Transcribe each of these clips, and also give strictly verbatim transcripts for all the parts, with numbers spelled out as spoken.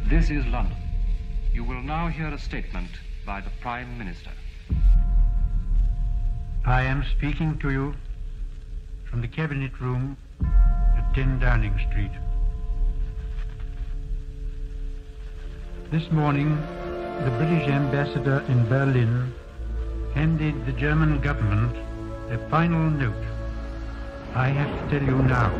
This is London. You will now hear a statement by the Prime Minister. I am speaking to you from the Cabinet Room at ten Downing Street. This morning, the British ambassador in Berlin handed the German government a final note. I have to tell you now,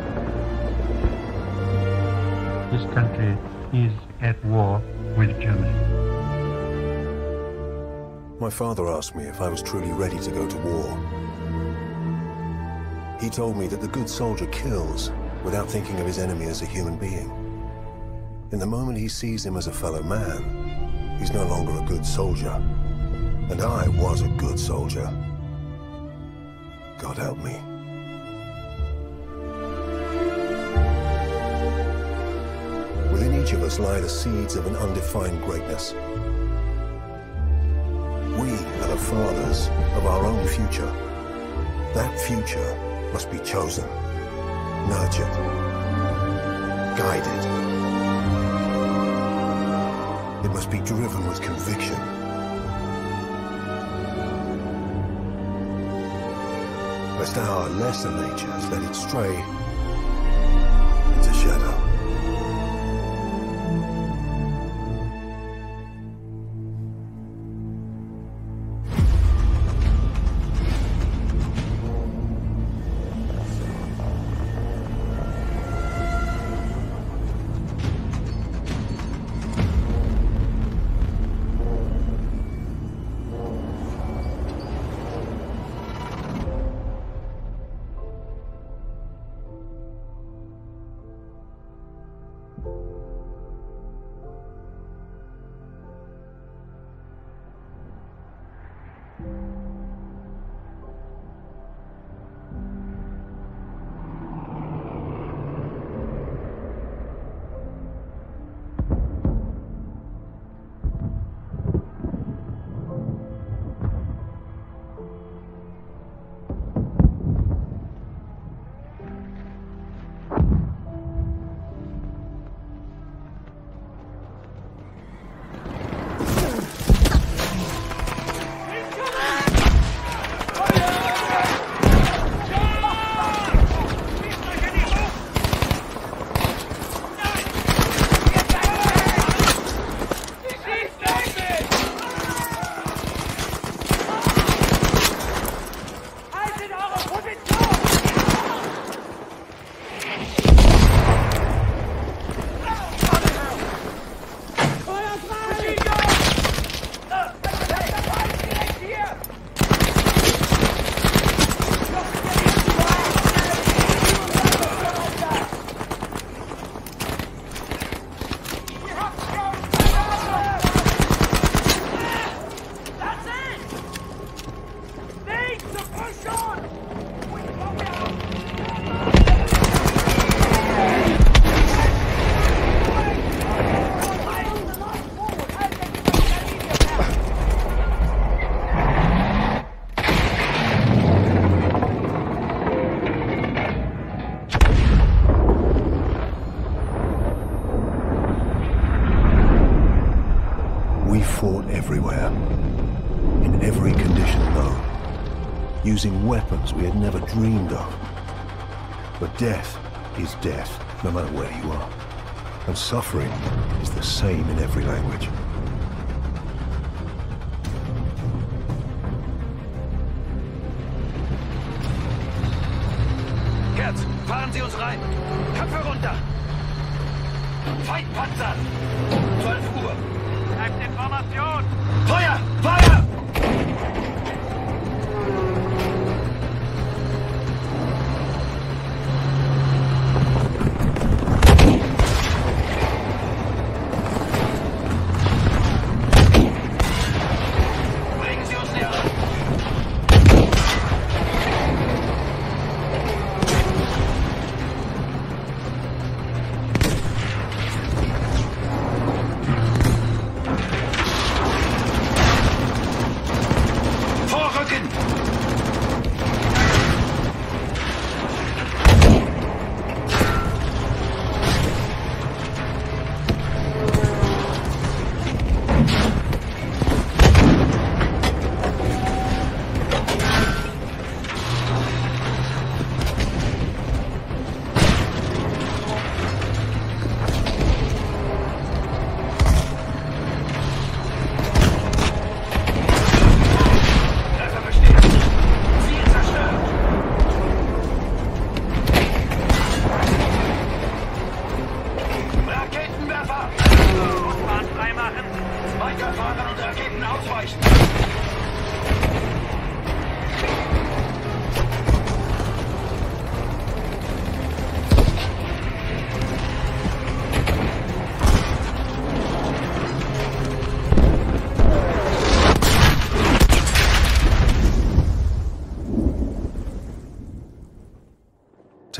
this country is at war with Germany. My father asked me if I was truly ready to go to war. He told me that the good soldier kills without thinking of his enemy as a human being. In the moment he sees him as a fellow man, he's no longer a good soldier. And I was a good soldier. God help me. Within each of us lie the seeds of an undefined greatness. We are the fathers of our own future. That future must be chosen, nurtured, guided. It must be driven with conviction. Lest our lesser natures let it stray into shadow. Using weapons we had never dreamed of. But death is death, no matter where you are. And suffering is the same in every language. Gerd, fahren Sie uns rein! Köpfe runter! Feindpanzer! zwölf Uhr! Bleibt in Formation! Feuer! Feuer!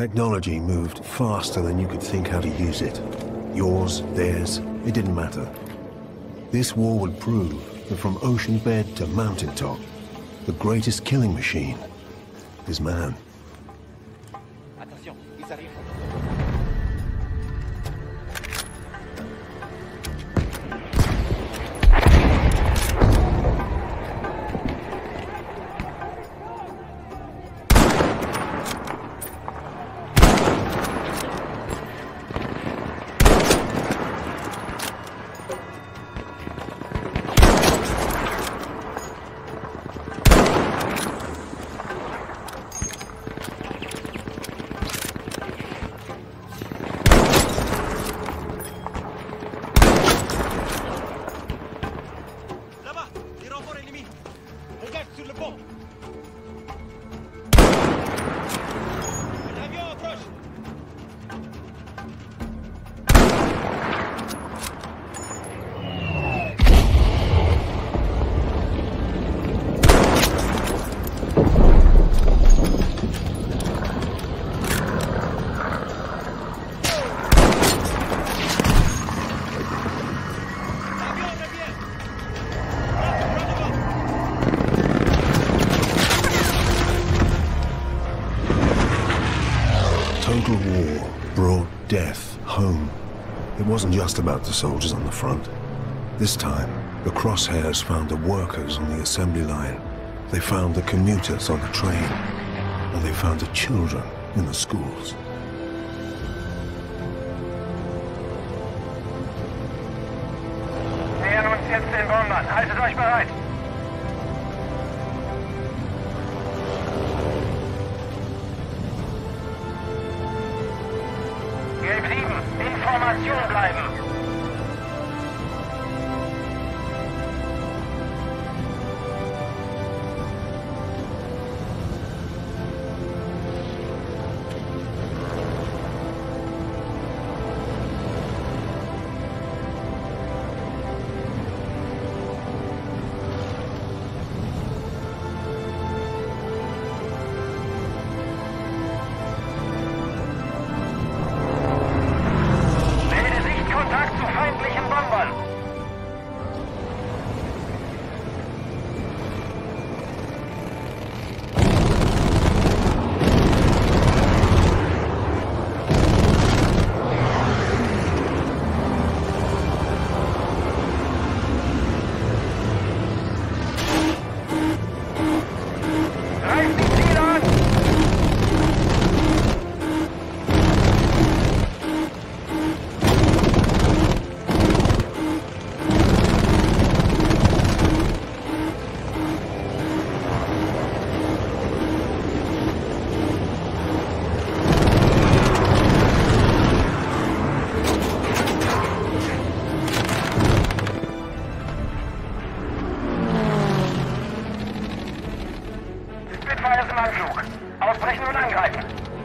Technology moved faster than you could think how to use it. Yours, theirs, it didn't matter. This war would prove that from ocean bed to mountaintop, the greatest killing machine is man. Attention, ils arrivent. Total war brought death home. It wasn't just about the soldiers on the front. This time, the crosshairs found the workers on the assembly line. They found the commuters on the train. And they found the children in the schools. Nähern uns jetzt den Bombern. Haltet euch bereit. Gelb sieben, in Formation bleiben. Ausbrechen und angreifen.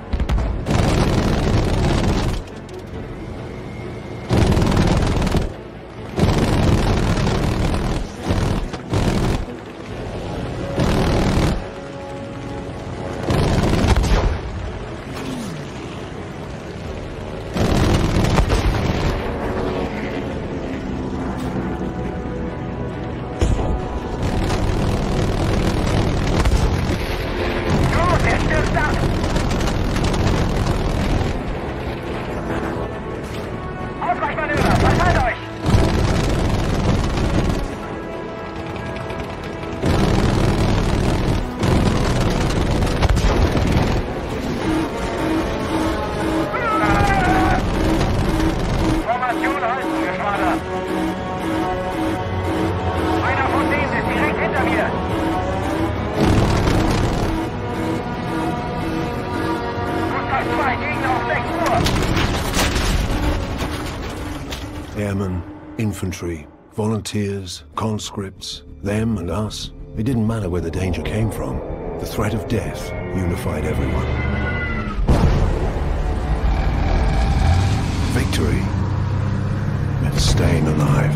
Airmen, infantry, volunteers, conscripts, them and us. It didn't matter where the danger came from. The threat of death unified everyone. Victory meant staying alive.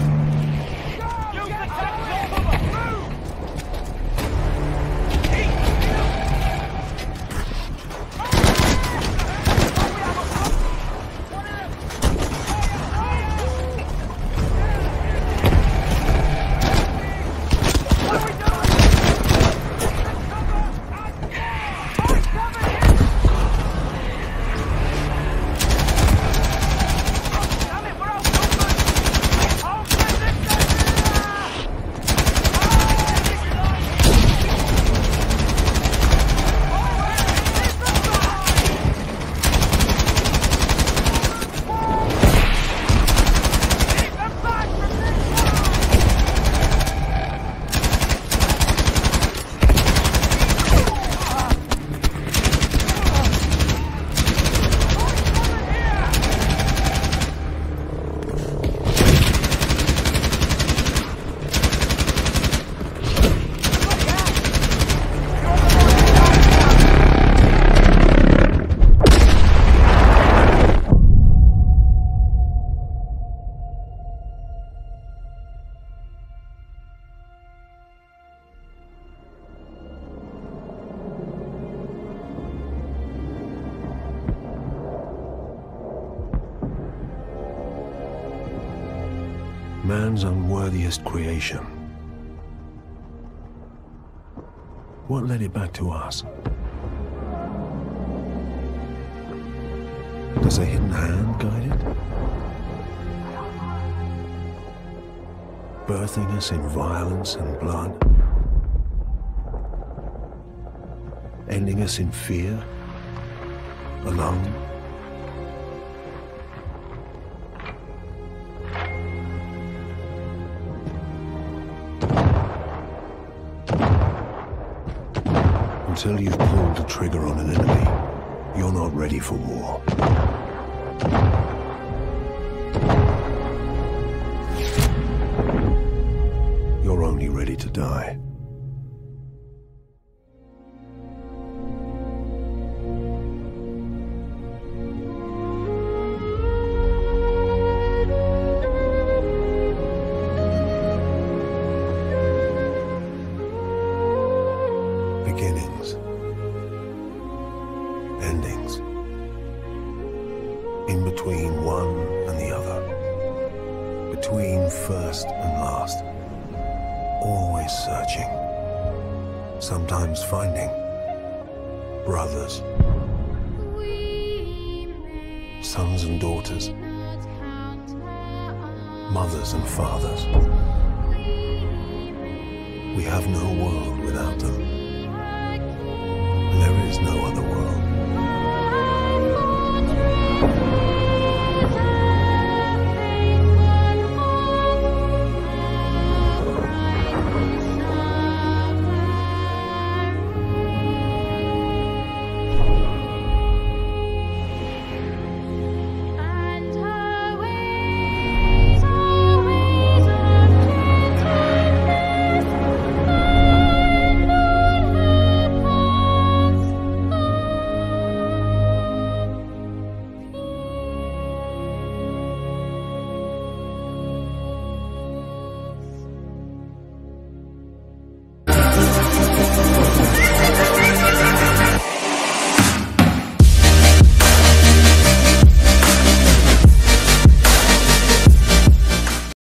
man's unworthiest creation. What led it back to us? Does a hidden hand guide it? Birthing us in violence and blood? Ending us in fear? Alone? Until you've pulled the trigger on an enemy, you're not ready for war. You're only ready to die. Beginnings. Endings. In between one and the other. Between first and last. Always searching. Sometimes finding. Brothers. Sons and daughters. Mothers and fathers. We have no world without them. There is no other world. We'll be right back.